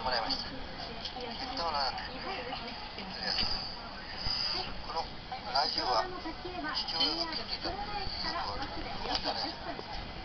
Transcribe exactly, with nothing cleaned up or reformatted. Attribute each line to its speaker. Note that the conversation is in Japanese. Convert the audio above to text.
Speaker 1: もらいました。適当なんで。とりあえず。このラジオは視聴用の聞いてたんで、よくわかんないです。